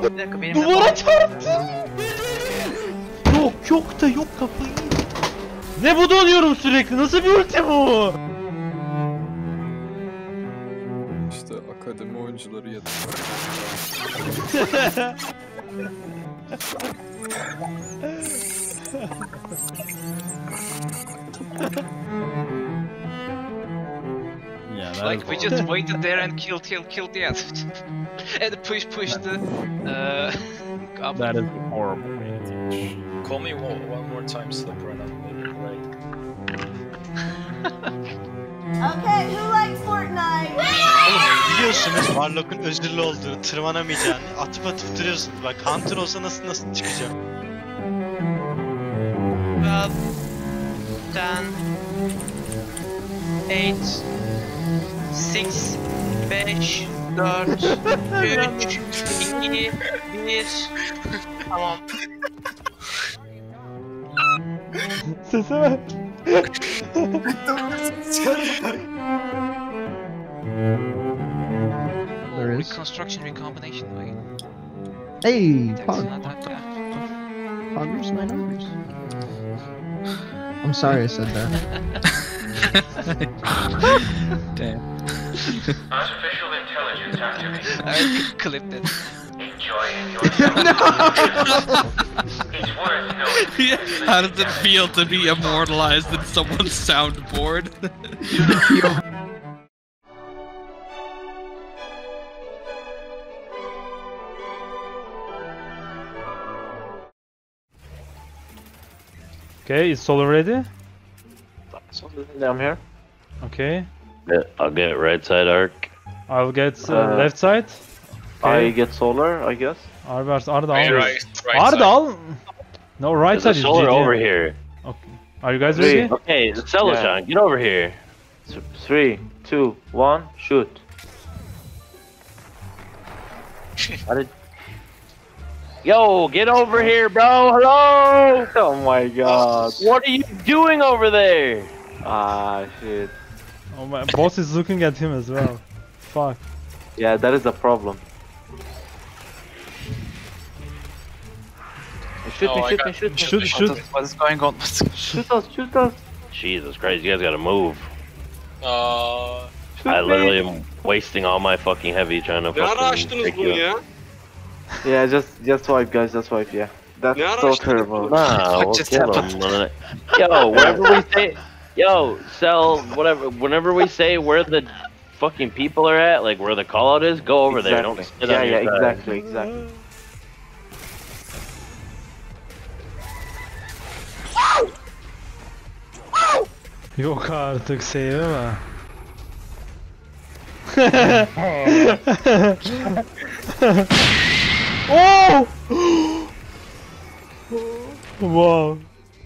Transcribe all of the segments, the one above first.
Bir dakika benim Duvara çarptı. Yok da yok kafayı. Ne bu donuyorum sürekli? Nasıl bir ulti bu? İşte akademi oyuncuları yeter. Yeah, like we just waited there and killed the end. And push the up. That is horrible. Call me one more time, Slipper, and I'll make it right. Okay, who likes Fortnite? Oğlum biliyorsunuz Warlock'un özürlü olduğunu, tırmanamayacağını atıp duruyorsunuz. Bak Hunter olsa nasıl çıkacağım? 10 8 5 4 3 2 1 Tamam. Sese ver. There is. Reconstruction recombination. Hey, That's Pog. not that bad. Poggers, my numbers. I'm sorry I said that. Damn. Artificial intelligence activated. I clipped it. Enjoying yourself. It's worth knowing. How does it feel to be immortalized in someone's soundboard? Okay, is Solar ready? I'm here. Okay. I'll get right side arc. I'll get left side. Okay. I get solar, I guess. Arda al. Right Arda side. al. No, right There's side a is solar GG. over here. Okay. Are you guys ready? Okay, Celadon, get over here. 3, 2, 1, shoot. Yo, get over here, bro. Hello. Oh my god. What are you doing over there? Ah, shit. Oh my boss is looking at him as well. Fuck. Yeah, that is a problem. Shoot me, shoot me, shoot me. Shoot. What is going on? Shoot us, shoot us. Jesus Christ, you guys gotta move. Uh, I literally am wasting all my fucking heavy trying to fucking take you out. Yeah, just swipe, guys, just swipe, yeah. That's so terrible. Nah, we'll kill him. Yo, whenever we say, yo, sell whatever. Whenever we say where the fucking people are at, like where the call out is, go over there. Don't sit on your side. Exactly. Yok artık sevme. Oh! Wow.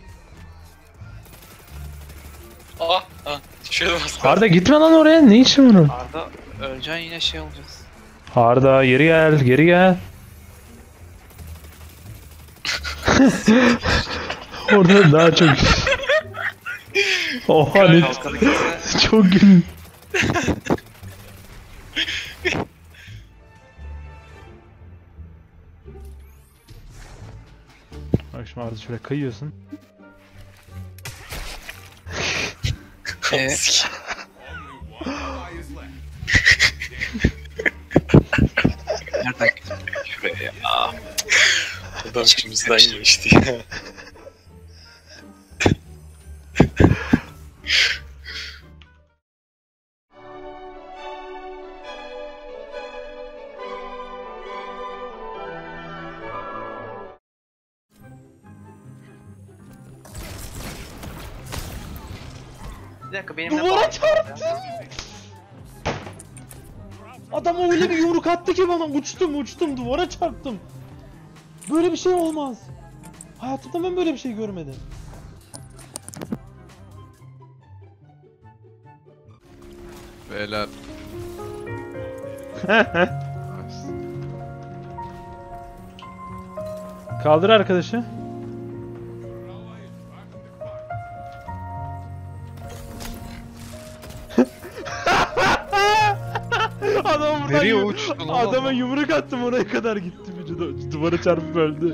Şöyle bas. Arda gitme lan oraya. Ne için bunu? Arda öleceksin yine şey olacağız. Arda geri gel. Orada daha çok. Oha ne çok gülün. Bak şimdi Arda şöyle kayıyorsun. Nereden şuraya ya? Adam içimizden geçti ya. Bir dakika benim Duvara çarptı. Adam öyle bir yumruk attı ki bana uçtum duvara çarptım. Böyle bir şey olmaz. Hayatımda ben böyle bir şey görmedim. Beyler. Kaldır arkadaşı. Adam buradan Nereye uçtun oğlum? Adama yumruk attım oraya kadar gitti bir de. Duvara çarpıp öldü.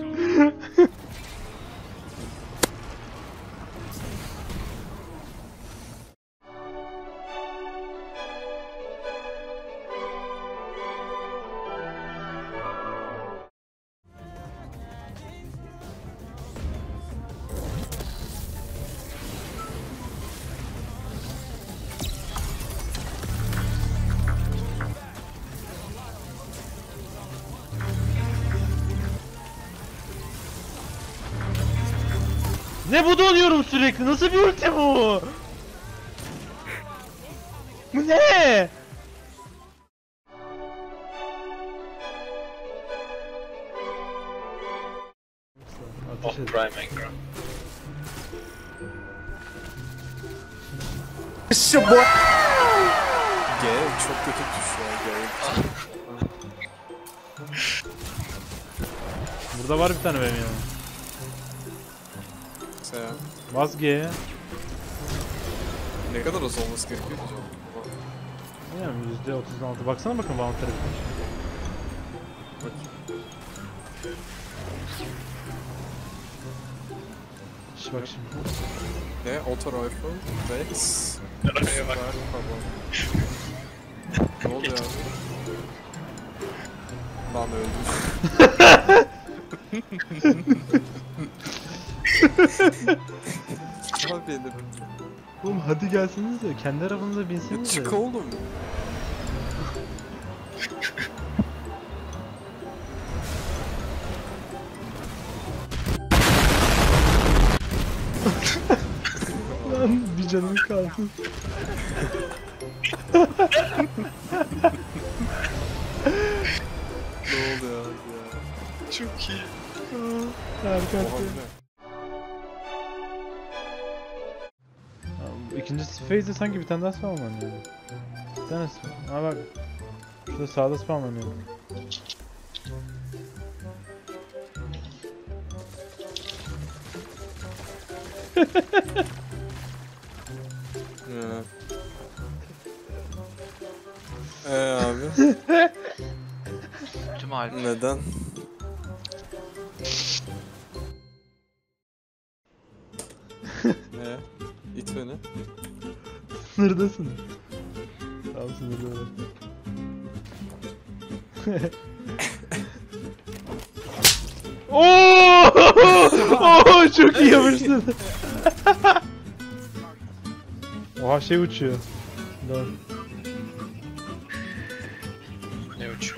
Ne bu donuyorum sürekli? Nasıl bir ulti bu? Bu ne? Oh, Prime Anchor. G çok kötü düşüyor. Burada var bir tane benim ya. Sen Bas G'ye. ne kadar az olması gerekiyor acaba? Yani %36. Baksana bakın bounty'e. Bak şimdi. Ne? Auto rifle? Rex? Arabaya bak. Ne oluyor abi? Lan öldüm. Abi benim. Oğlum hadi gelsiniz de kendi arabanıza binsiniz de. Çık oğlum. Lan bir canım kalsın. Ne oluyor abi ya? Çok iyi. Harika. Oha bu ne? İkinci phase'de sanki bir tane daha spamlanıyor. Bir tane spam. Ha bak. Şurada sağda spamlanıyor. Abi. Tüm halde. Neden? İt beni. Sınırdasın. Tamam sınırda. Oo! Çok iyi yapmışsın. Oha şey uçuyor. Dur. Ne uçuyor?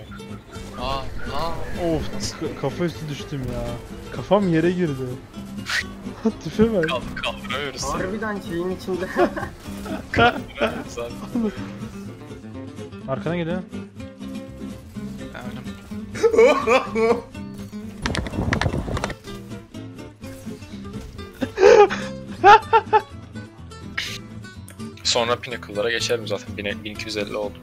Of kafa üstü düştüm ya. Kafam yere girdi. Tüfe bak. Kaldıramıyoruz. Harbiden şeyin içinde. Kaldıramıyoruz abi. Arkana geliyor. Ben öldüm. Sonra Pinnacle'lara geçelim zaten. 1250 oldu.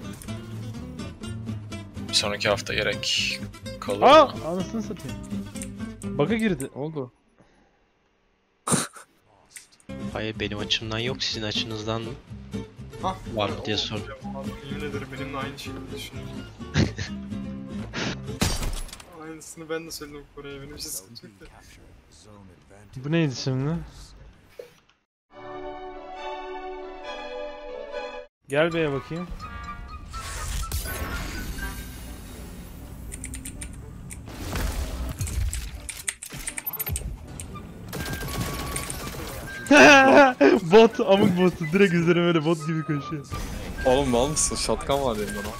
Bir sonraki hafta gerek kalır mı? Anasını satayım. Bug'a girdi. Oldu. Hayır benim açımdan yok, sizin açınızdan mı? Var mı diye sordum. Yemin ederim benimle aynı şeyi düşünüyorum. Aynısını ben de söyledim Kore'ye, benim için sıkıntı yok da. Bu neydi şimdi? Gel B'ye bakayım. Bot, amık botu direkt üzerime böyle bot gibi koşuyor. Oğlum mal mısın? Shotgun var elimde lan.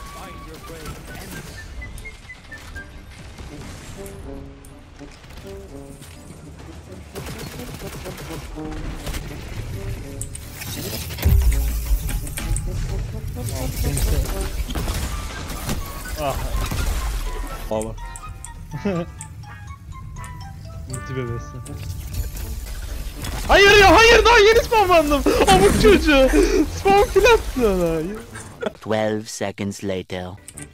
Ah. Ağla. Multi bebesi. Hayır ya, hayır, daha yeni spamlandım. Amık çocuğu. Spam kill attı ona. 12 seconds later.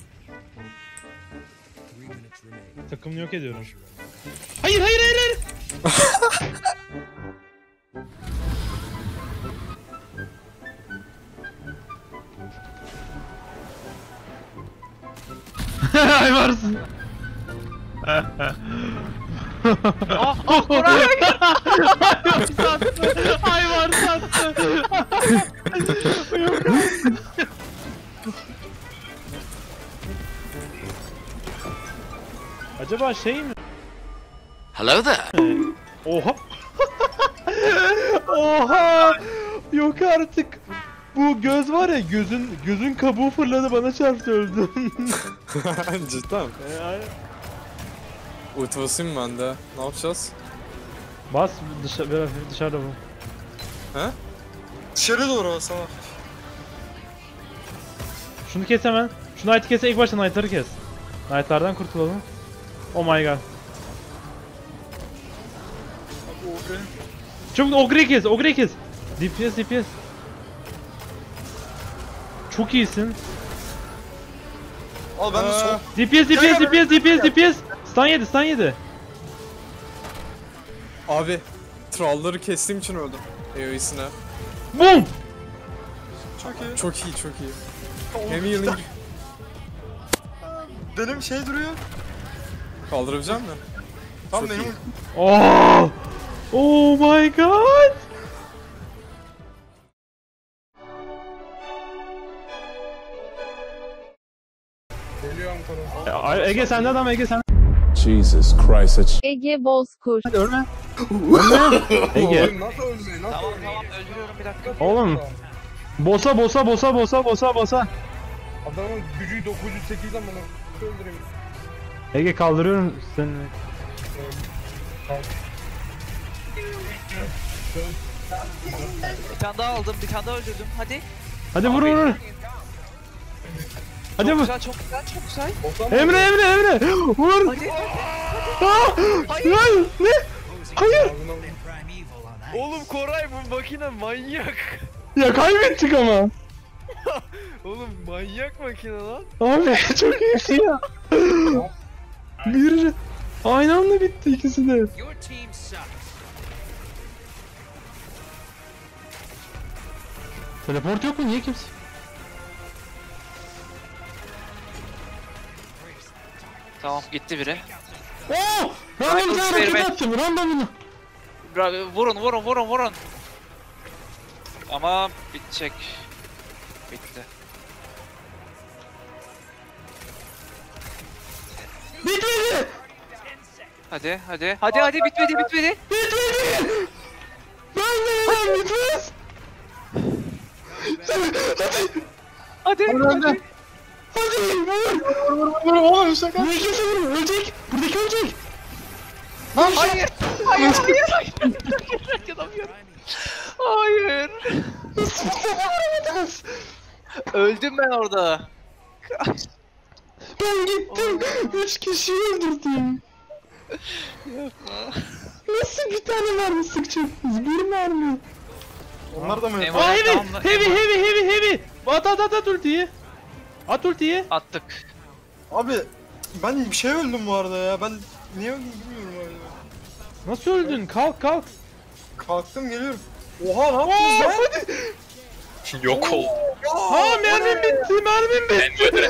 Takımını yok ediyorum. Hayır, hayır, hayır, hayır. Ay varsın. Koray! Hayvan sattı. Acaba şey mi? Hello there. Oha. Oha. Yok artık. Bu göz var ya, gözün kabuğu fırladı, bana çarptı, öldüm. Cidden. Ulti basayım ben de. Ne yapacağız? Bas dışarıda bu. He? Dışarı doğru bas ama. Şunu kes hemen. Şu Knight'ı kes, ilk başta Knight'ları kes. Knight'lardan kurtulalım. Oh my god. Çabuk Ogre'yi kes, Ogre'yi kes. DPS. Çok iyisin. Al ben de sol. DPS. Stun yedi. Abi. Trollları kestiğim için öldüm. AoE'sine. Boom! Çok iyi. Hem healing. Benim şey duruyor. Kaldırabilecek misin? Tam benim. Oh my god! Geliyorum konu. Ege sende adam, Ege sen. Jesus Christ. Ege Bozkurt. Hadi ölme. Ege. Nasıl ölmüyor? Tamam öldürüyorum bir dakika. Oğlum. Bosa. Adamın gücü 908 ama bunu öldüreyim. Ege kaldırıyorum seni. Bir tane daha aldım, bir tane daha öldürdüm. Hadi. Vur. Hadi vur. Çok güzel. Emre. Vur. Hadi. Hayır. Ne? Hayır. Oğlum Koray bu makine manyak. Ya kaybettik ama. Oğlum manyak makine lan. Abi çok iyisin ya. Bir aynı anda bitti ikisi de. Teleport yok mu? Niye kimse? Tamam gitti biri. Oh! Random bir hareket attım. Random'unu. Vurun. Ama bitecek. Bitti. Bitmedi. Hadi bitmedi. Ben de bitmez. Hadi. Hadi vur. Oğlum şaka. Niye kimse vurmuyor? Ölecek. Buradaki ölecek. Lan Hayır. Yanamıyorum. Hayır. Öldüm ben orada. Ben gittim. 3 kişiyi öldürdüm. Yapma. Nasıl bir tane mermi sıkacaksınız? Bir mermi. Onlar da mı? Heavy. At ultiyi. At ultiyi. Attık. Abi ben bir şey öldüm bu arada ya. Ben niye öldüm bilmiyorum abi. Nasıl öldün? Kalk. Kalktım geliyorum. Oha lan yaptınız lan? Yok ol. Mermim bitti.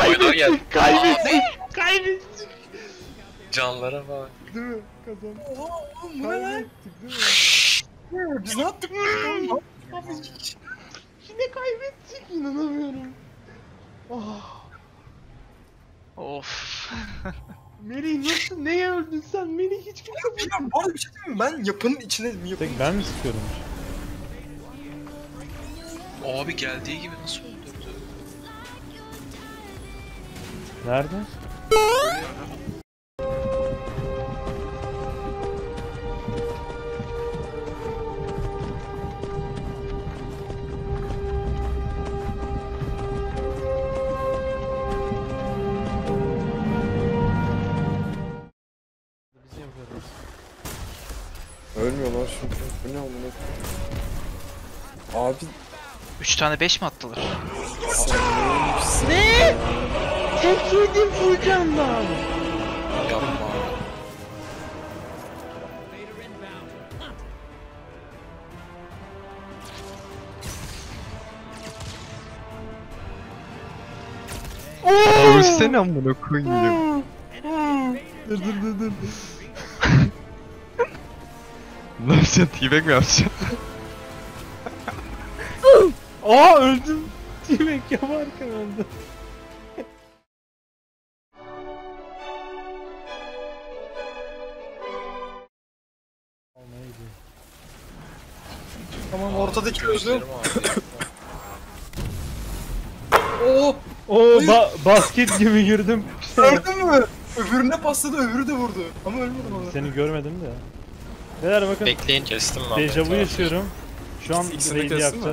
Kaybettik. Canlara bak. Değil mi? Kazandık. Oha oğlum bu ne lan? Biz ne yaptık? Yine kaybettik. İnanamıyorum. Of. Melih nasıl? Neye öldün sen? Melih hiç kimse Bilmiyorum bu arada bir şey diyeyim mi? Ben yapının içine mi yapının? tek ben mi sıkıyorum? Abi geldiği gibi nasıl öldürdü? Nerede? Ölmüyorlar çünkü. Bu ne amına? Abi 3 tane 5 mi attılar? Ne? Tek yedim Furkan'dan. Yapma. Ölsene amına koyayım. Dur. Ne yapacaksın? T-Bag mi yapacaksın? Aa öldüm. T-Bag yaparken öldüm. Tamam ortadaki gözlüğüm. Oo. Oo basket gibi girdim. Gördün mü? Öbürüne pasladı, öbürü de vurdu. Ama ölmedim onu. Seni görmedim de. Beyler bakın. Bekleyin. Kestim lan. Dejavu yaşıyorum. Şu an İkisini raid kestin mi? yapacağız.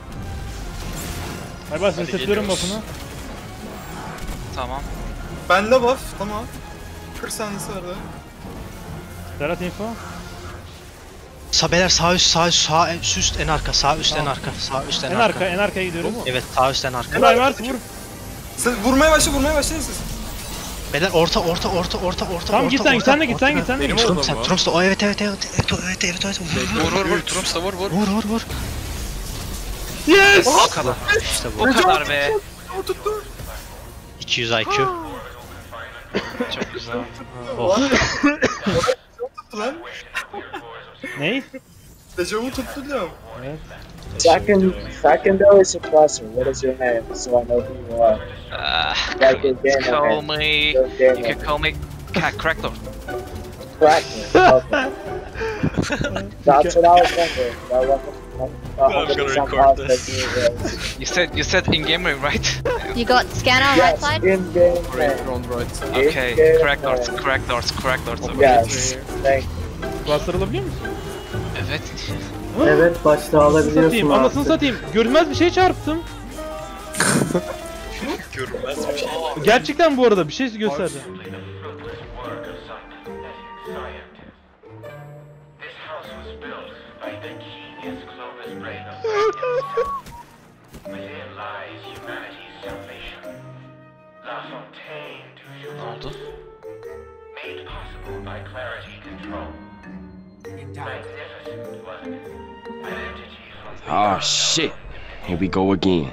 Hay bas resetliyorum buff'unu. Tamam. Bende buff, tamam. 40 saniyesi vardı. Serhat info. Sabeler sağ üst en arka, sağ üst en arka, sağ üst en arka. En arkaya gidiyoruz. Evet, sağ üst en arka. Eray Mars vur. Sen vurmaya başlayın siz. Beyler orta. Tamam git sen de git. Benim oldum Sen bu. Trumps da evet. Vur. Trumps da vur. Vur. Yes! O kadar. İşte bu. O kadar be. O tuttu. 200 IQ. Çok güzel. Tuttu lan. Ney? Dejavu tuttu diyorum. Evet. Second though is a professor. What is your name? So I know who you are. Like a gamer, Call man. me. You're a You gamer. can call me Crackdoor. Crackman. Okay. That's what I was wondering. I wasn't I'm gonna record this. You said in game ring, right? You got scanner on right Yes, side? in game man. Okay. In-game Crackdoors. Okay. Yes. Thank Cluster alabiliyor musun? Evet. Evet, başta alabiliyorsun. Satayım, anasını satayım. Görünmez bir şey çarptım. Görünmez bir şey. Gerçekten bu arada bir şey gösterdi. Ne oldu? Oh shit. Here we go again.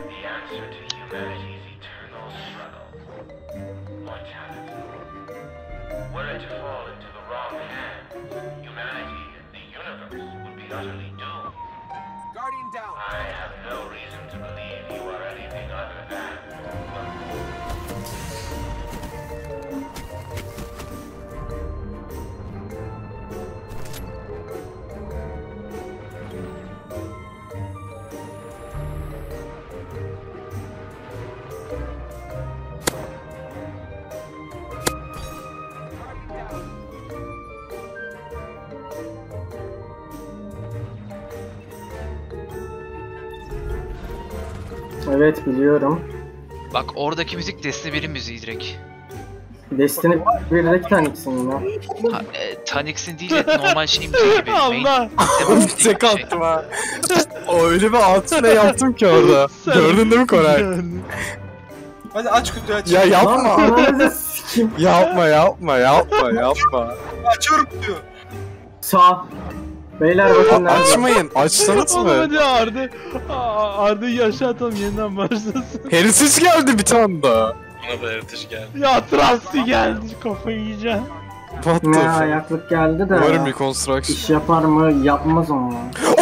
Evet, biliyorum. Bak oradaki müzik Destiny 1'in müziği direkt. Destiny 1'deki Tanix'in mi? Tanix'in değil de normal şey müziği gibi. Allah! Tek attım ha. Öyle bir altına yaptım ki orada. Gördün değil mi Koray? Hadi aç kutuyu aç. Ya yapma. Ananızı sikim. Yapma. Açıyorum diyor. Sağ. Beyler bakın nerede? Açmayın. Açsanız Oğlum mı? hadi Arda'yı aşağı atalım yeniden başlasın. Heritage geldi bir tane daha. Bana da yaratıcı geldi. Ya Trusty geldi kafayı yiyeceğim. What the Ne fuck? ayaklık geldi de. Umarım reconstruction. İş yapar mı? Yapmaz onu.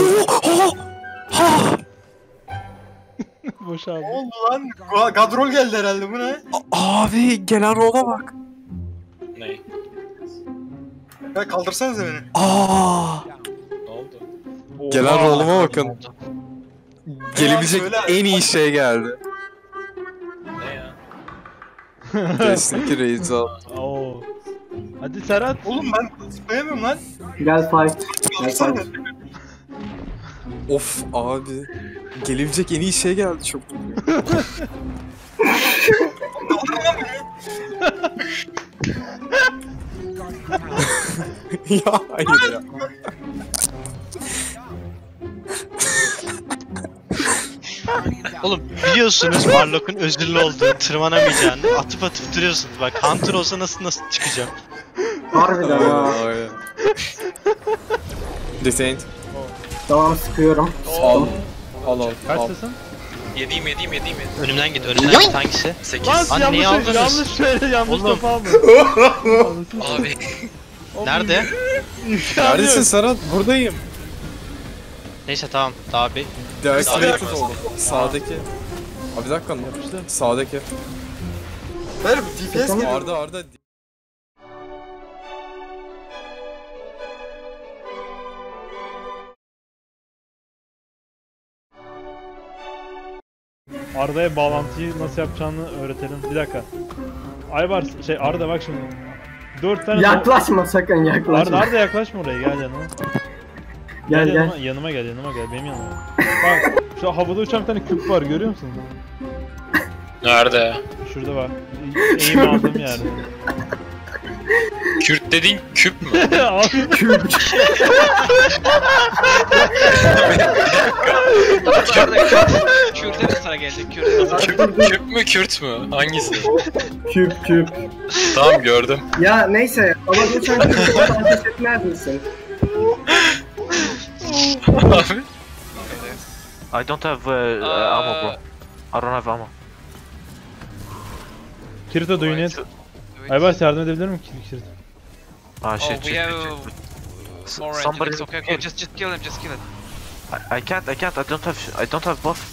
Boş abi. Ne oldu lan? Gadrol geldi herhalde, bu ne? Abi gelen rola bak. Ne? Ya kaldırsanıza beni. Ne oldu? Gelen roluma bakın. Gelebilecek söyle. en iyi şey geldi. Ne ya? Destiny Raids al. Oo. Hadi Serhat. Oğlum ben zıplayamıyorum lan. Gel fight. Gel Baksana. fight. Of abi. Gelebilecek en iyi şey geldi çok. Ya hayır ya. Oğlum biliyorsunuz Warlock'un özürlü olduğunu, tırmanamayacağını atıp duruyorsunuz. Bak Hunter olsa nasıl çıkacağım? Harbiden ha. Descent. Tamam, sıkıyorum. Al. Al. Kaçtasın? Yediğim. Önümden git, önümden git. Hangisi? 8. Lan niye aldınız? Yanlış söyle, yanlış Oğlum. kafa alma. Abi. Nerede? Neredesin Serhat? Buradayım. Neyse tamam, daha bir. Deactivated oldu. Sağdaki. Abi bir dakika. Sağdaki. Hayır bu DPS geliyor. Arda. Arda'ya bağlantıyı nasıl yapacağını öğretelim. Bir dakika. Aybar Arda bak şimdi. 4 tane Yaklaşma sakın yaklaşma. Arda yaklaşma oraya, gel yanıma. Gel. Yanıma gel benim yanıma. Bak şu havada uçan bir tane küp var, görüyor musun? Nerede? Şurada bak. Eğim aldığım yerde. Kürt dediğin küp mü? Abi Küp. Kürt'e de sıra gelecek. Küp mü Kürt mü? Hangisi? Küp. Tamam gördüm. Ya neyse ama geçen gün ateş etmez misin? Abi. I don't have ammo, bro. I don't have ammo. Kirito, do you need? Aybar yardım edebilir mi Kirito? Ah shit, we have more somebody engines. Okay, just kill him, just kill him. I can't. I don't have buff.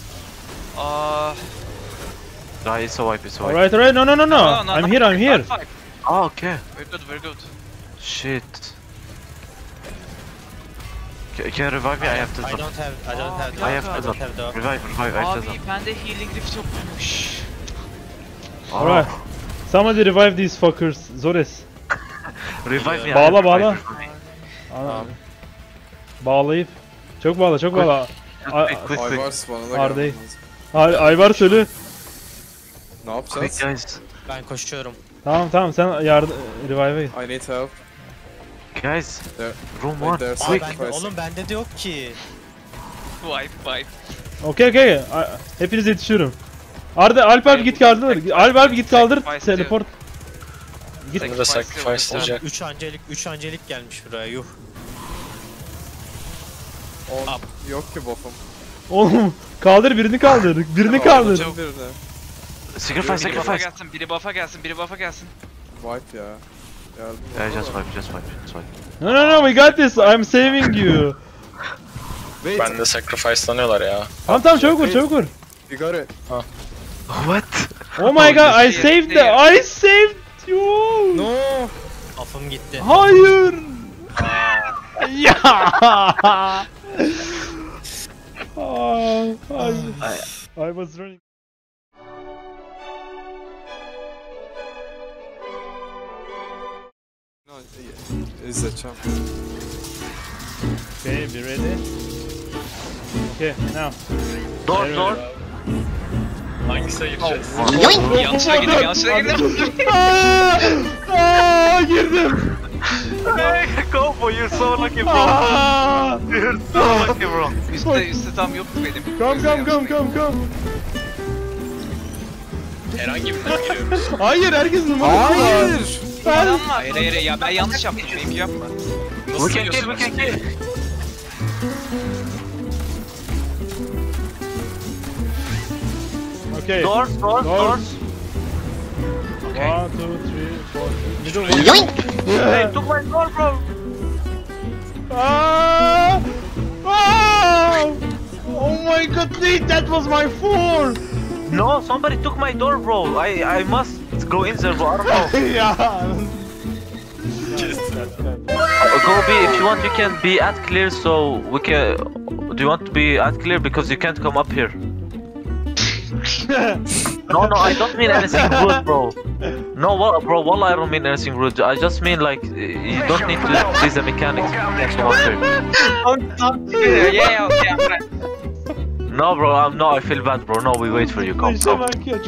It's a wipe. Alright, no. I'm here. Oh, okay. Very good. Shit. Can you revive me? I have to. I don't have. I have to. Revive. I have to. Abi bende healing rift yokmuş. Alright. Somebody revive these fuckers. Zores. Revive me. Bağla. Bağlayıp. Çok bağla. Aybar spawn'a da Arda'yı. Aybar söyle. Ne yapacağız? Guys. Ben koşuyorum. Tamam sen revive'e git. I need help. Guys. There. Room 1. Quick. Oğlum bende de yok ki. Wipe. Okay. Hepiniz yetişiyorum. Alp abi git kaldır. Alp git kaldır. Teleport. Git. Bunu da sacrifice olacak. 3 angelik gelmiş buraya, yuh. Yok ki buff'um. Oğlum kaldır, birini kaldır. Sacrifice. Biri buff'a gelsin. Wipe ya. Yeah, just wipe. No, we got this. I'm saving you. Ben de sacrifice'lanıyorlar ya. Tamam çabuk vur. You got it. What? Oh my god, I saved you. No. Afım gitti. Hayır. Ya. I was running. No, izleyeceğim. Okay, be ready. Okay, now. Door. Hangisine gireceğiz? Yanlışa girdim. Girdim. Go for you, so lucky, bro. You're so lucky, bro. Üstte tam yoktu benim. Come. Herhangi birinden giriyoruz. Hayır, herkes numara. Hayır. Hayır ya, ben yanlış yaptım. Benimki yapma. Nasıl We can giriyorsun? kill. Okay. Doors. 1, 2, 3, 4. Middle. Hey, took my door, bro. Oh my god, Nate, that was my phone! No, somebody took my door, bro. I must go in there, bro. I don't know. Yeah. Go B, if you want, you can be at clear, so we can. Do you want to be at clear because you can't come up here? No, I don't mean anything rude, bro. No, bro, wallah, I don't mean anything rude. I just mean like you don't need to see the mechanics. Yeah, okay, I'm right. No, bro, I feel bad, bro. No, we wait for you. Come. Alright,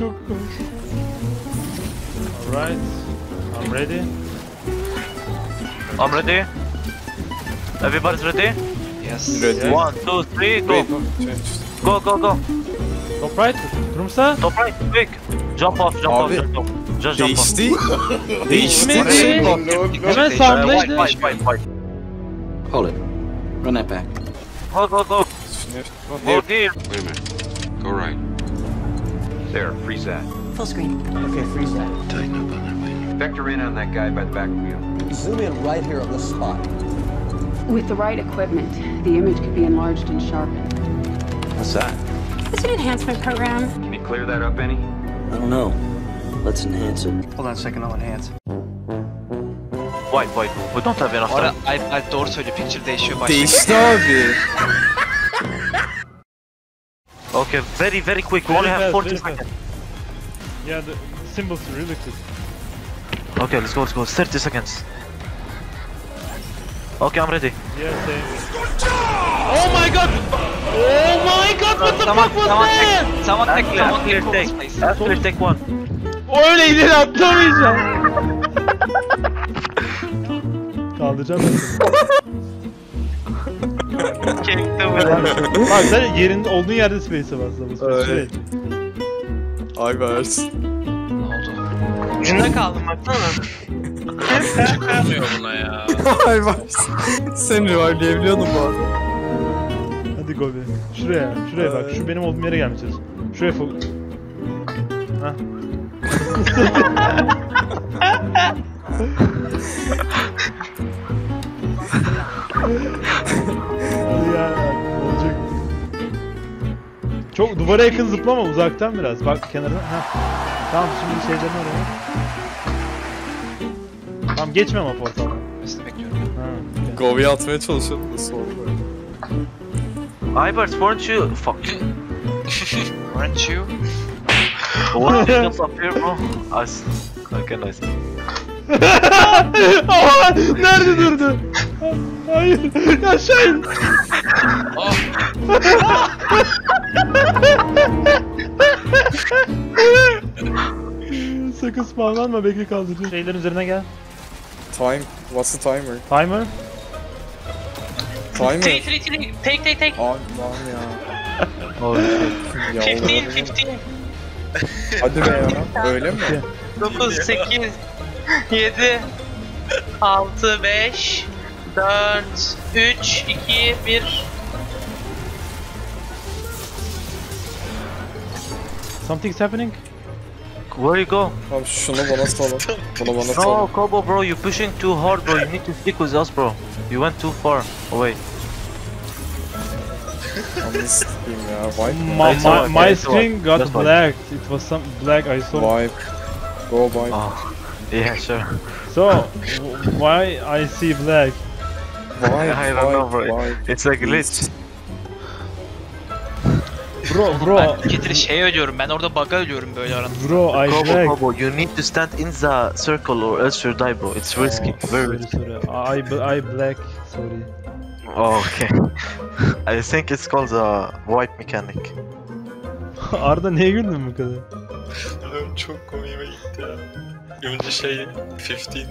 I'm ready. I'm ready. Everybody's ready? Yes. Ready. 1, 2, 3, go. Wait, no, change. Go. Top right, Rumsa. Top right, quick. Jump off. Just jump off. Değişti. Değişmedi. Hemen sağımdaydı. Fight. Hold it. Run that back. Go. Go deep. Wait a minute. Go right. There, freeze that. Full screen. Okay, freeze that. Tighten up on that way. Vector in on that guy by the back wheel. Zoom in right here on this spot. With the right equipment, the image could be enlarged and sharpened. What's that? It's an enhancement program. Can you clear that up any? I don't know. Let's enhance it. Hold on a second, I'll enhance. Wait, we don't have enough time. Ay doğru söylüyor, picture değişiyor başta. Değişti abi. Okay, very quick. We only have 40 seconds. Yeah, the symbols are really quick. Okay, let's go. 30 seconds. Okay, I'm ready. Yeah, same. Oh my god! Oh my god, what the fuck was that? Someone take After take one. Öyle ileri atlamayacağım. Kaldıracağım ben. Bak sen yerinde olduğun yerde space'e bas. Evet. Aybars. Ne oldu? Ucunda kaldım baksana. Çıkamıyor buna ya. Aybars. Sen revive'leyebiliyordun bu arada. Hadi Gobi. Şuraya bak. Şu benim olduğum yere gelmeyeceğiz. Şuraya fokus. Hah. Hadi ya, olacak. Çok duvara yakın zıplama, uzaktan biraz. Bak kenarına. Heh. Tamam, şimdi şeylerini arayalım. Tamam, geçme ama portaldan. Nasıl bekliyorum? Gobi'yi atmaya çalışıyordum da sonra böyle. Ibert, weren't you? Fuck. Weren't you? What did up here, bro? Okay, nice. Aa, nerede durdu? Hayır, aşağı in. Sakın spawnlanma, bekle kaldıracağım. Şeylerin üzerine gel. Time, what's the timer? Timer? Timer? Take. Allah'ım ya. Oh shit. 15. Hadi be ya, öyle mi? 9, 8, 7, 6, 5, 4, 3, 2, 1. Something's happening. Where you go? Abi şunu bana salın. Bunu bana No, salın. Kobo, bro, you're pushing too hard, bro. You need to stick with us, bro. You went too far away. Anı s**eyim ya, wipe. My screen got blacked. It was some black I saw. Wipe. Go wipe. Oh, yeah, sure. So, why I see black? Wipe, I don't know, bro. wipe. It's a glitch. Bro. Ben getiri şey ölüyorum, ben orada bug'a ölüyorum böyle arada. Bro, I black. Kobo, you need to stand in the circle or else you die, bro. It's risky, very risky. Sorry. I black. Sorry. Oh, okay. I think it's called the wipe mechanic. Arda neye güldün bu kadar? Çok komiğime gitti ya. Önce şey 15.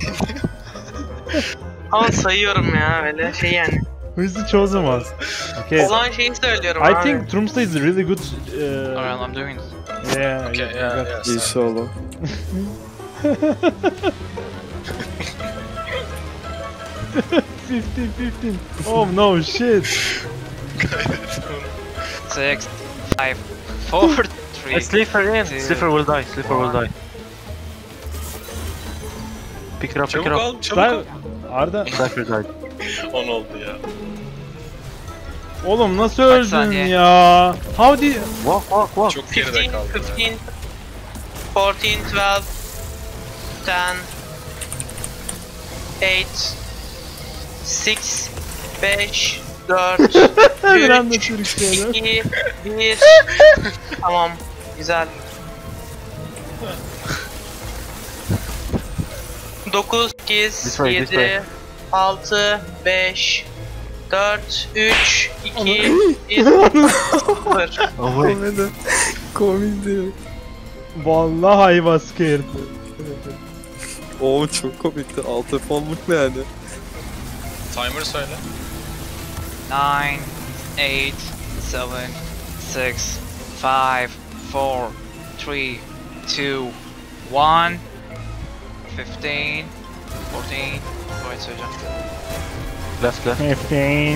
Ama sayıyorum ya öyle şey yani. Hızlı çoğu zaman. Okay. Olan şeyi söylüyorum I abi. think Trumsta is really good. Alright, I'm doing it. Yeah. Okay, you yeah, got yeah. it. İnşallah. $15. Oh no, shit. 6, 5, 4, 3. Slipper in. 2, Slipper will die. Slipper will die. Pick it up. Pick it Çabuk up. ol, çabuk ol. Arda. Slipper died. 10 oldu ya. Oğlum nasıl Kaç öldün saniye? ya? How did... Walk. Çok geride kaldı. 15, 14, 12, 10, 8, 5, 4, Bir anda 3, Türkiye'de. 2, 1. Tamam, güzel. 9, 8, 7, 6, 5, 4, 3, 2, 1, 0. Komedi. Komedi. Vallahi I was scared. Oo çok komikti. Alt F10'luk ne yani? Timer söyle. 9, 8, 7, 6, 5, 4, 3, 2, 1. 15, 14. Evet söyleyeceğim. Left. 15,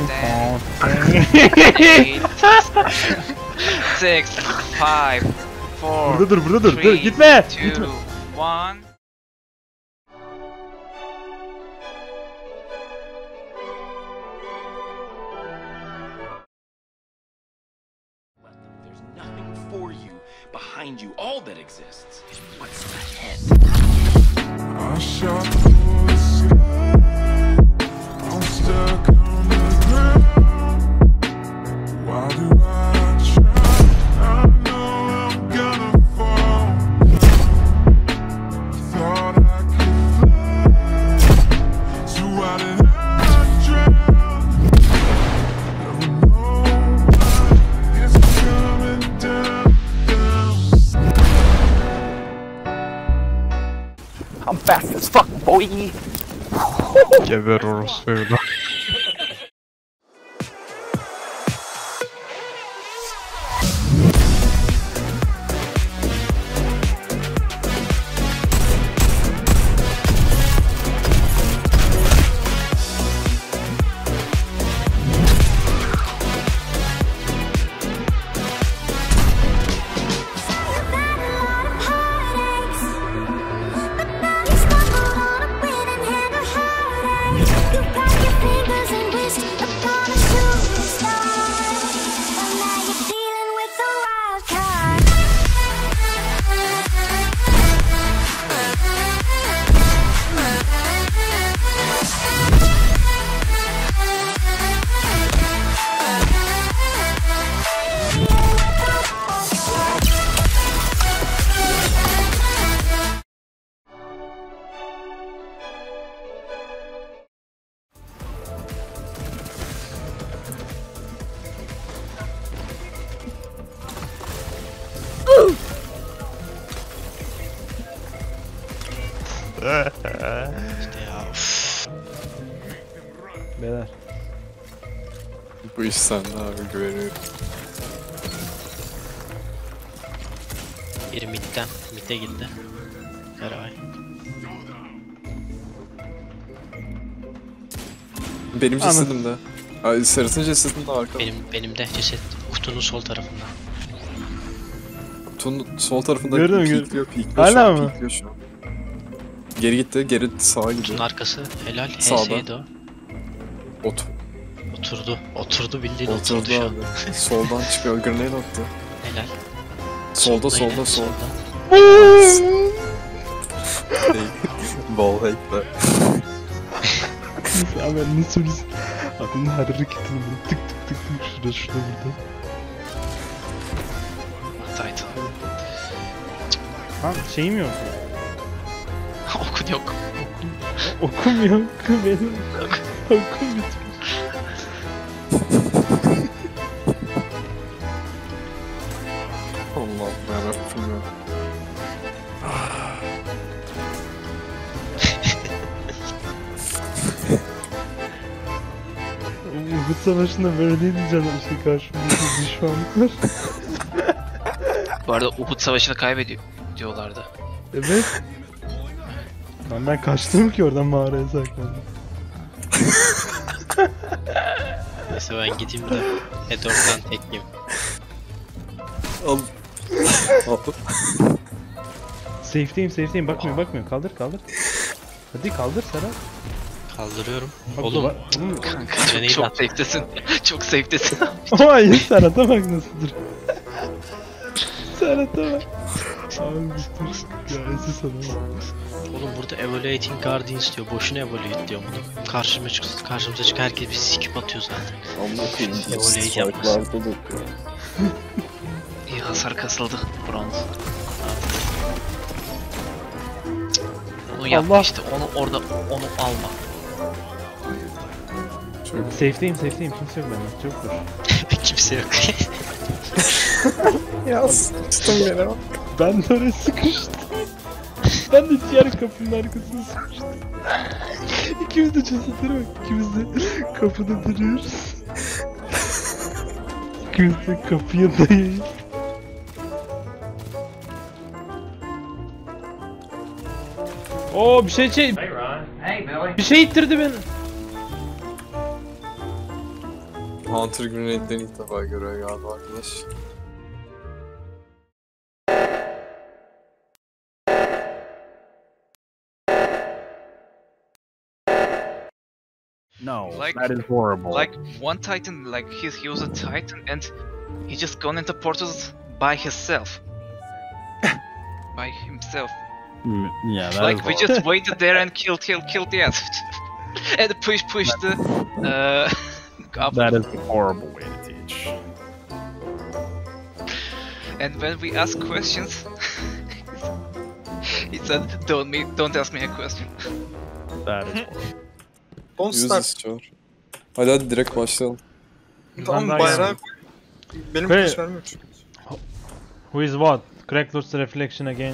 8, 6, 5, 4, Burada dur. 3, Gitme. 2, Gitme. 1. For you, behind you, all that exists is what's ahead. I shot for the sky. I'm stuck on the ground. Why do I try? I know I'm gonna fall. Thought I could fly, so why did I drown? Never know why it's coming down. I'm fast as fuck, boy. Geber orospu evladım. İşte ya. Beyler. Bu iş sende abi, güveniyorum. Biri midden. Mid'e gitti. Karay. Benim cesedimde. Ay, sarısın cesedimde arkada. Benim de ceset kutunun sol tarafında. Kutunun sol tarafında Gördün mü? pikliyor Hala mı? Pikliyor şu an. Geri gitti, geri sağa gidiyor. Kutunun arkası helal. Sağda. HS'ydi o. Oturdu bildiğin oturdu şu an. Abi. Soldan çıkıyor, grenade attı. Helal. Solda. Ball hack'le. Abi ne söylüyorsun? Aklımda her hareketini böyle tık şurada burada. Titan. Ha şeyim yok. Okun yok. Okum yok benim. Okum bitmiş. Allah'ım yarabbim ya. Uhud Savaşı'nda böyle değil diyeceğim işte karşımdaki düşmanlar. Bu arada Uhud Savaşı'nı kaybediyor diyorlardı. Evet. Ben kaçtım ki oradan mağaraya saklandım. Neyse ben gideyim de Hedor'dan tekleyeyim. Al. Safe'deyim bakmıyor kaldır. Hadi kaldır Serhat. Kaldırıyorum. Bak, Oğlum. Kanka çok safe'desin. Çok safe'desin. Hayır Serhat'a bak nasıl dur. Serhat'a bak. Abi dur. Ya esi sana. Oğlum burada Evaluating Guardians diyor. Boşuna evaluate diyor bunu. Karşımıza çık herkes bir skip atıyor zaten. Allah'ım koyayım. Evaluate yapmasın. İyi hasar kasıldı. Bronz. Onu yapma işte. Onu alma. Safe'deyim. Kimse yok bende. Çok dur. Kimse yok. Ya sıçtım yere bak. Ben de oraya sıkıştım. Ben de diğer kapının arkasına sıkıştım. İkimiz de cesetlere bak. İkimiz de kapıda duruyoruz. İkimiz de kapıya dayayız. Oo bir şey bir şey ittirdi beni. Hunter Grenade'den ilk defa görüyor galiba arkadaş. No, like, that is horrible. Like one Titan, like he was a Titan and he just gone into portals by himself. By himself. Yeah, that like is we horrible. just waited there and killed the ass. And push the up. That is a horrible way to teach. And when we ask questions, he said, "Don't ask me a question." That is horrible. Don't start. Hadi direkt başlayalım. Tamam bayrağı benim Hey. kılıç vermiyor çünkü. Who is what? Crackler's reflection again.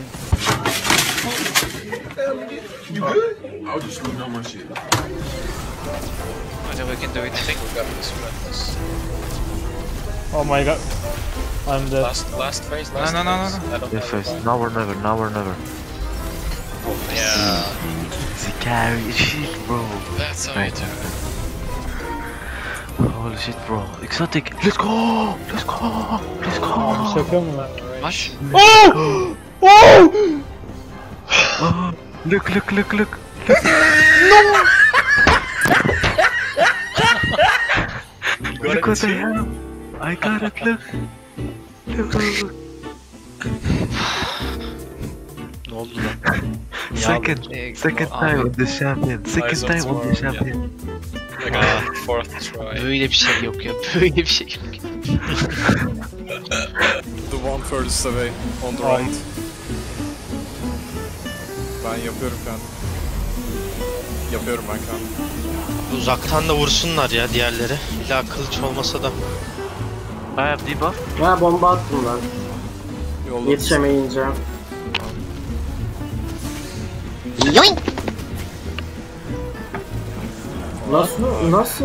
You good? I'll just put on my shit. I think we can do it. I think we got this. Oh my god. I'm dead. Last phase. No. This phase. Now or never. Now or never. Yeah. Carry shit, bro. That's how Right. Holy shit, bro. Exotic. Let's go. Let's go. Let's go. Abi şaka mı lan? Mash. Oh! Oh! Oh, look. No! Look what I have. I got it, look. Look. Ne oldu lan? Second time on the champion. Second time on the champion. I got fourth try. Böyle bir şey yok ya. Böyle bir şey yok. The one furthest away on the right. Ben yapıyorum kendim. Yapıyorum ben kendim. Uzaktan da vursunlar ya diğerleri. İlla kılıç olmasa da. I have debuff. Ha bomba attım lan. Yolda Yetişemeyince. Nasıl?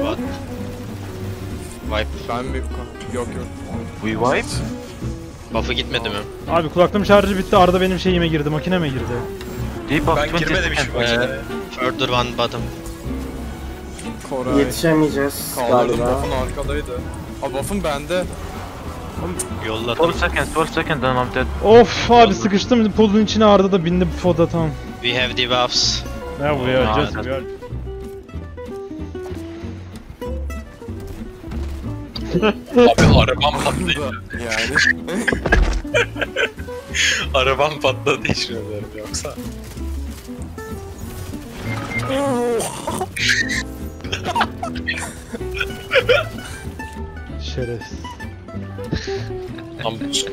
Wipe. Ben mi? Yok. We wipe? Buff'ı gitmedi mi? Abi kulaklığım şarjı bitti. Arada benim şeyime girdi, makineme girdi. Debuff Ben 20 girmedim hiç makineye. Further one bottom. Koray. Yetişemeyeceğiz Kaldırdım, galiba. buff'un arkadaydı. Aa buff'un bende. Yolladım. 12 seconds and I'm dead. Of abi sıkıştım podun içine, Arda da bindi poda tam. We have debuffs. Ne bu ya? Just we are... Abi arabam patladı. Yani. Arabam patladı hiç bilmiyorum yoksa. Şerefsiz. Tam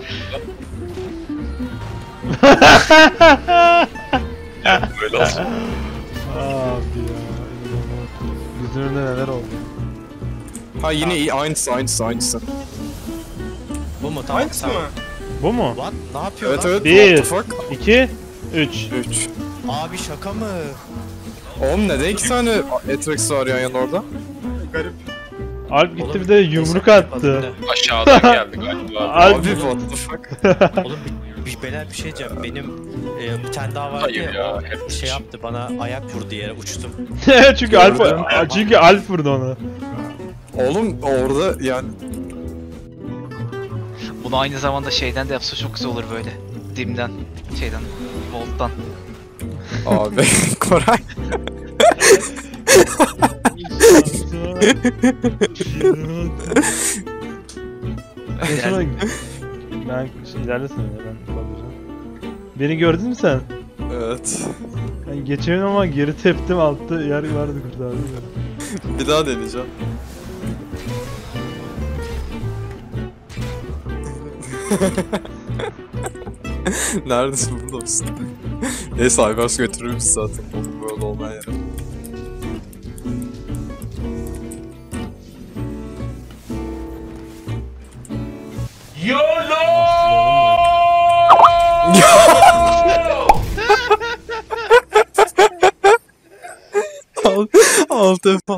böyle olsun. Abi ya. Bizim önünde neler oldu? Ha yine iyi, aynısı. Bu mu? Tamam. Aynısı mı? Bu mu? What? Ne yapıyor Evet lan? evet. 1, What the fuck? 2, 3. 3. Abi şaka mı? Oğlum neden 2 tane Atrix var yan yana orada? Garip. Alp gitti bir de yumruk attı. Aşağıdan geldi galiba. Alp... Abi what the fuck? Oğlum beyler bir şey diyeceğim. Benim bir tane daha vardı Hayır ya, o hep şey yaptı bana ayak vurdu yere uçtum. çünkü Alp vurdu onu. Oğlum orada yani. Bunu aynı zamanda şeyden de yapsa çok güzel olur böyle. Dim'den, şeyden, Volt'tan. Abi Koray. Ben ilerlesin ya, ben bakacağım. Beni gördün mü sen? Evet. Ben geçemedim ama geri teptim, altta yer vardı kurtardı. Bir daha deneyeceğim. Neredesin, burada mısın? Neyse Aybars götürürüz zaten böyle olmayan yere. Alt F1.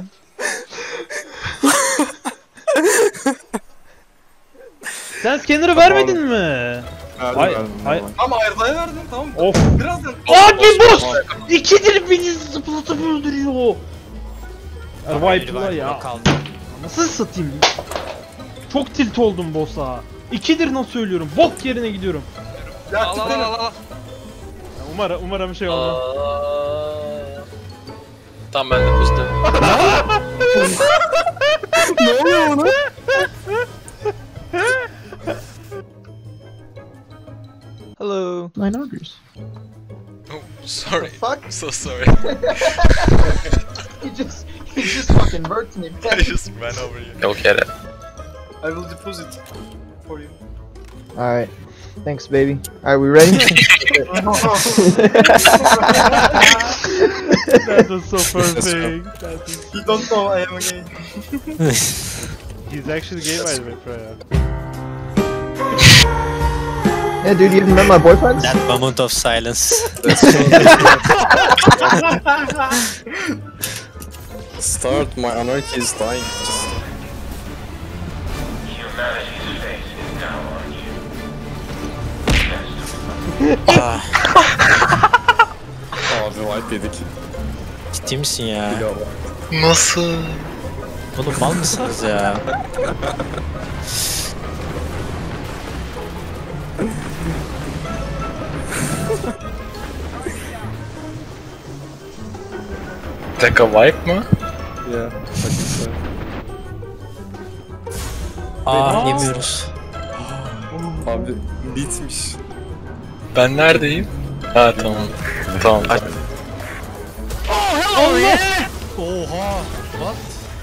Sen scanner'ı vermedin mi? Verdim. Ama Arda'ya verdin, tamam. Of. Birazdan. Abi boss! İkidir beni zıplatıp öldürüyor. Wipe'la ya. Nasıl satayım? Çok tilt oldum boss'a. İkidir nasıl söylüyorum? Bok yerine gidiyorum. Al. Umarım şey olmaz. Tam ben de pustum. Ne oluyor ona? Hello. Nine augers. Oh, sorry. Fuck? I'm so sorry. You just fucking murked me. I just ran over you. Go get it. I will deposit for you. Alright. Thanks, baby. Alright, we ready? That was so perfect. You don't know I am gay. He's actually gay, by the way, Freya. Yeah, dude, you haven't met my boyfriend? That moment of silence. Start, my anarchy is dying. Humanity's face is now on you. Abi wipe yedik. Ciddi misin ya? Nasıl? Oğlum mal mısınız ya? Take a wipe mı? Yeah, Yemiyoruz. Abi bitmiş. Ben neredeyim? Ha tamam. Tamam. Oh yeah! Oha! What?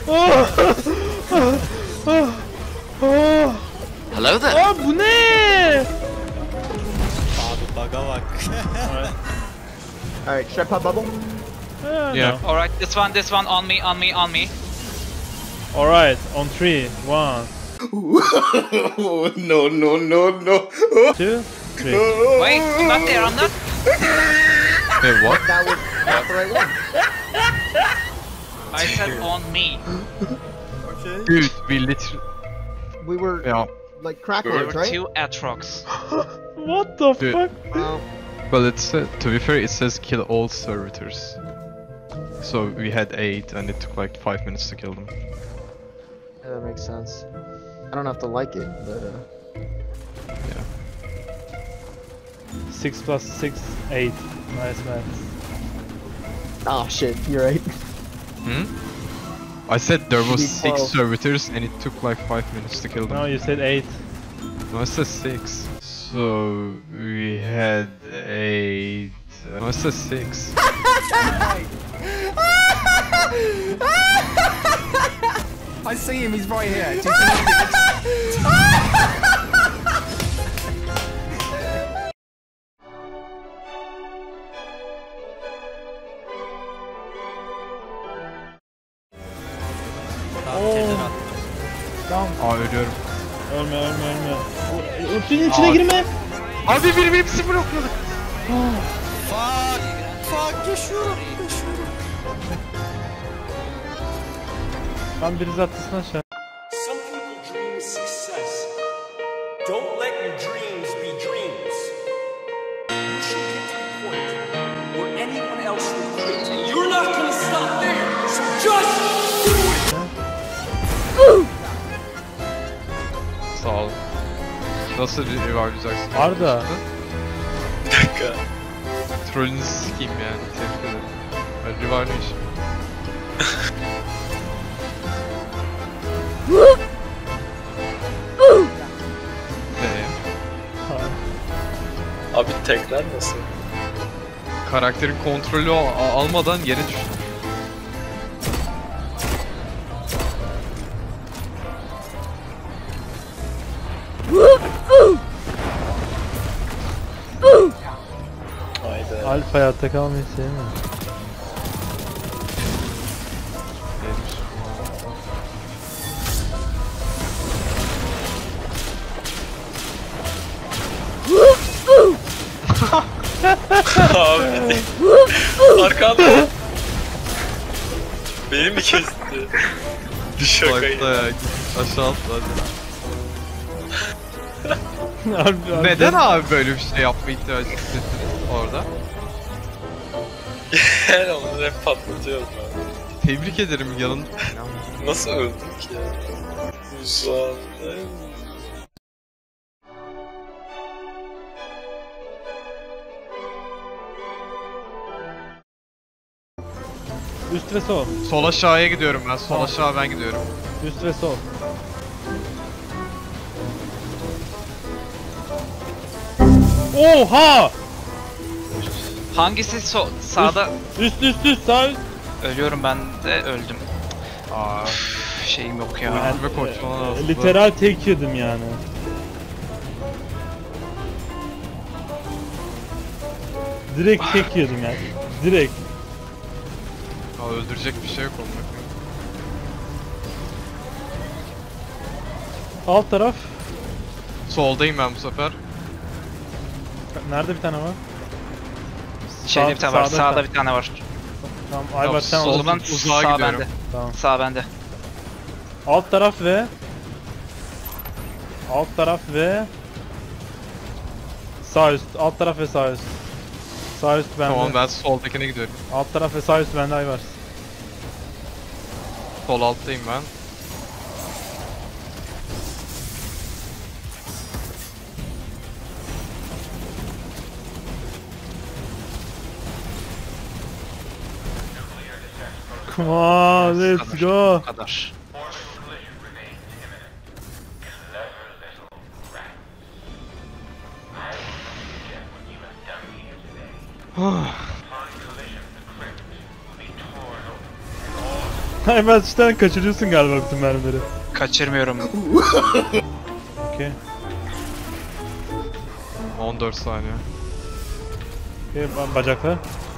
Hello there. Aa bu ne? Abi bug'a bak. Alright, should I pop bubble? Yeah. All right, this one on me. Alright, on 3, 1, No. 2, 3. Wait, I'm not there. Hey, what? That was not the right one. I said on me. Okay. Dude, we literally... We were like There cracklers, were right? 2 Atrox. What the Dude. fuck? Wow. Well, it's to be fair, it says kill all servitors. So we had 8 and it took like 5 minutes to kill them. Yeah, that makes sense. I don't have to like it, but 6 plus 6, 8. Nice math. oh shit, you're right. I said there was 6 12. servitors and it took like 5 minutes to kill them. No, you said 8. No, I said 6. So we had 8. No, I said 6. I see him, he's right here. Tamam. Aa ölüyorum. Ölme. Ultinin içine girme. Abi benim hepsi blokladı. Fuck yaşıyorum. Ben biriz atlasın aşağı. Some people dream success. Don't let your dreams be dreams. You should get to the point where anyone else will quit, and you're not gonna stop there. So just do it. Sağ ol. Nasıl revive'layacaksın? Arda. Bir dakika. Trollünüzü sikeyim yani. Tebrik ederim. Ben revive'layışım. Abi tekrar nasıl? Karakterin kontrolü almadan yere düştüm. Haydi. Alfa hayatta kalmayı sevmiyor. Abi. Arkanda. Beni mi kesti? Bir şakayı. Life'da ya. Git aşağı atla hadi. Abi, Neden abi böyle bir şey yapma ihtiyacı hissettiniz orada? Yani onları hep patlatıyorum ben. Tebrik ederim yanın. Nasıl öldüm ki ya? Güzel. Üst ve sol. Sol aşağıya gidiyorum ben. Sol aşağı ben gidiyorum. Üst ve sol. Oha! Hangisi sağda? Üst sağ üst. Ölüyorum ben de öldüm. Aa, şeyim yok ya. Literal tek yedim yani. Direkt tek yedim yani. Direkt. Aa, öldürecek bir şey yok olmak. Alt taraf. Soldayım ben bu sefer. Nerede bir tane var? Şeyde bir tane var. Sağda bir tane var. Tamam, Ayber sen o zaman sağ bende. Tamam. Sağ bende. Alt taraf ve sağ üst. Alt taraf ve sağ üst. Sağ üst bende. Tamam ben soldakine gidiyorum. Alt taraf ve sağ üst bende Ayber. Sol alttayım ben. Come on, let's go. Bu kadar. Hayır ben cidden kaçırıyorsun galiba bütün mermileri. Kaçırmıyorum. Okey. 14 saniye. Okay, bacaklar.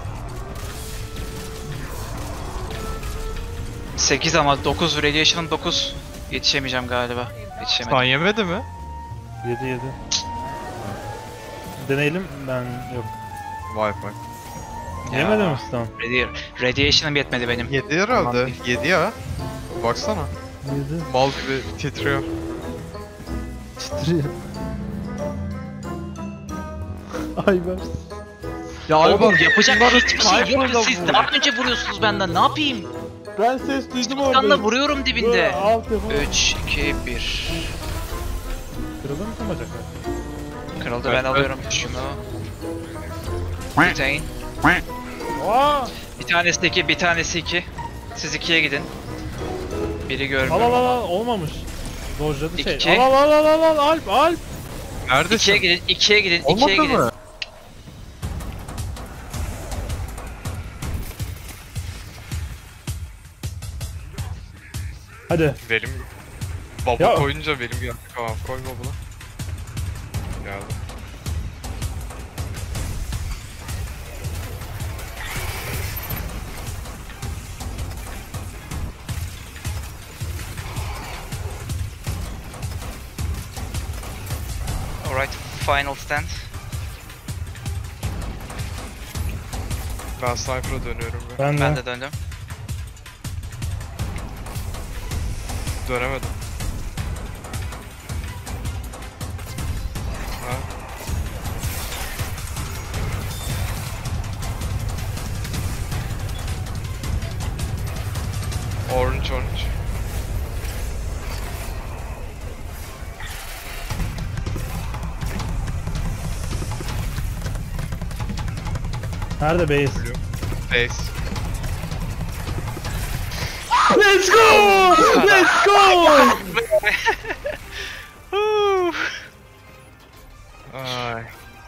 8 ama 9 radiation 9. Yetişemeyeceğim galiba. Yetişemedim. Sen yemedi mi? Yedi. Deneyelim ben yok. Vay. Yemedi mi Stan? Radiation'ım yetmedi benim. 7 herhalde. 7 ya. Baksana. 7. Bal gibi titriyor. Ayber. Ya oğlum yapacak hiçbir şey yok. Siz daha önce vuruyorsunuz benden. Ne yapayım? Ben ses duydum orada. Şuradan da vuruyorum dibinde. 3, 2, 1. Kırıldı mı tüm bacaklar? Kırıldı, ben alıyorum şunu. Retain. Bir tanesi 2, bir tanesi 2. Siz 2'ye gidin. Biri görmüyorum. Al olmamış. Dojladı şey. İki. Al Alp. Neredesin? 2'ye gidin. Olmadı 2'ye gidin. mı? Hadi. Verim. Baba Ya. koyunca verim geldi. Tamam koyma bunu. Geldi. Alright, final stand. Ben sniper'a dönüyorum. Ben de döndüm. Dönemedim. Ha. Orange. Nerede base? Base. Let's go! Let's go! Ay.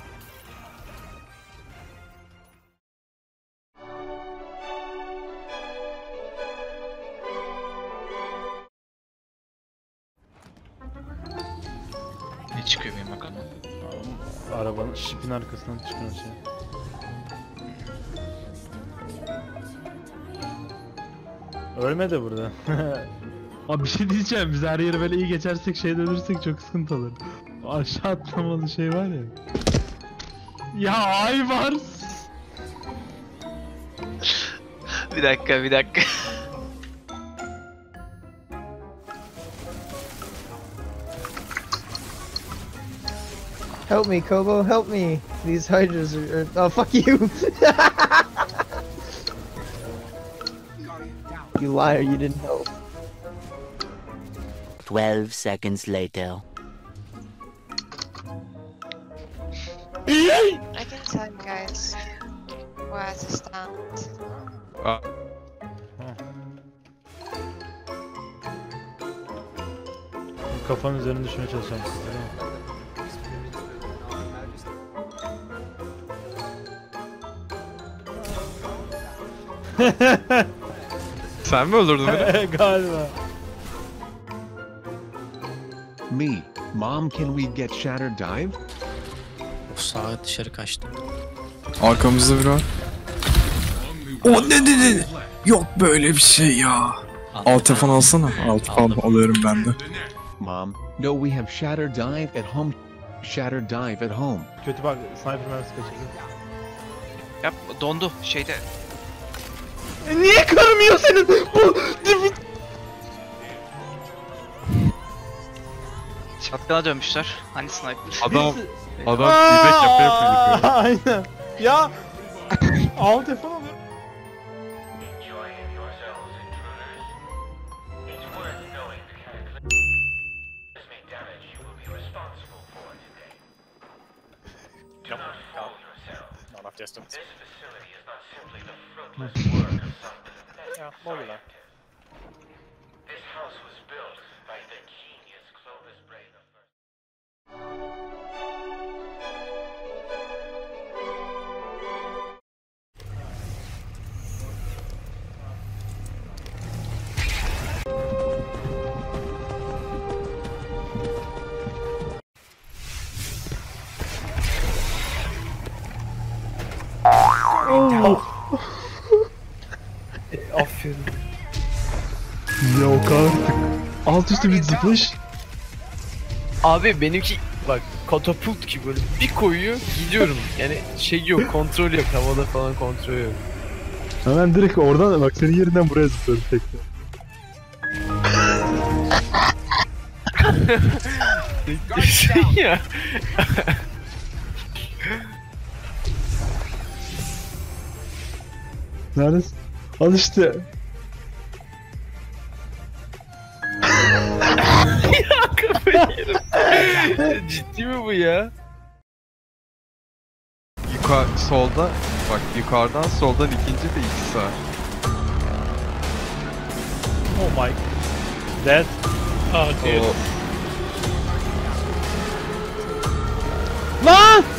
Ne çıkıyor benim bakalım. Arabanın şipin arkasından çıkan şey. Ölme de burada. Abi bir şey diyeceğim, biz her yeri böyle iyi geçersek şey dönürsek çok sıkıntı olur. O aşağı atlamalı şey var ya. Ya Aybars! Bir dakika. Help me, Kobo, help me. These hydras are oh, fuck you. You liar, you didn't help. 12 seconds later. I can tell you guys where to stand. Kafanın üzerinde düşmeye çalışacağım. Sen mi öldürdün beni? Galiba. Me, Mom, can we get Shatter Dive? Sağa dışarı kaçtı. Arkamızda biri var. O ne? Yok böyle bir şey ya. Alt telefon alsana. Alt telefon alıyorum ben de. Mom, no, we have Shatter Dive at home. Shatter Dive at home. Kötü bak, sniper mermisi kaçırdı. Yap, dondu şeyde. Niye kırmıyor senin bu? Shotgun'a dönmüşler. Hani sniper? Adam feedback yapıyor. Aynen. Ya al telefon alıyor. Not enough distance. Yeah, modular. This house was built by the genius Clovis Bray the First. Aferin. Yok artık. Alt üstü bir zıplış. Abi benimki bak katapult gibi böyle bir koyuyor gidiyorum. Yani şey yok, kontrol yok, havada falan kontrol yok. Hemen direkt oradan bak senin yerinden buraya zıplıyorum tekrar. Ya. Neredesin? Al işte. Ya kafayı yerim. Ciddi mi bu ya? Solda, bak yukarıdan soldan ikinci de ilk sağ. Oh my. Dead. Ah, dude. Lan!